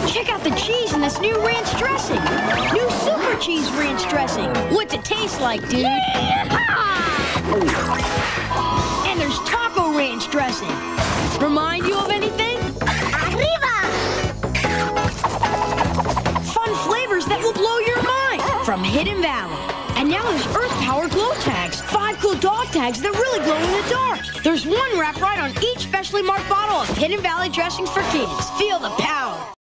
Check out the cheese in this new ranch dressing. New super cheese ranch dressing. What's it taste like, dude? And there's taco ranch dressing. Remind you of anything? Arriba! Fun flavors that will blow your mind from Hidden Valley. And now there's Earth-powered glow tags. 5 cool dog tags that really glow in the dark. There's one wrapped right on each specially marked bottle of Hidden Valley dressings for kids. Feel the power.